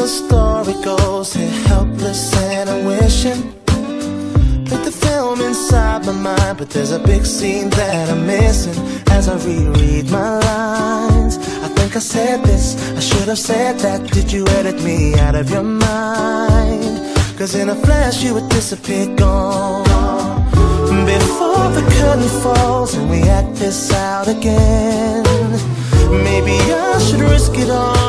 story goes, here helpless and I'm wishing. Put the film inside my mind, but there's a big scene that I'm missing. As I reread my lines, I think I said this, I should have said that. Did you edit me out of your mind? Cause in a flash you would disappear, gone. Before the curtain falls and we act this out again, maybe I should risk it all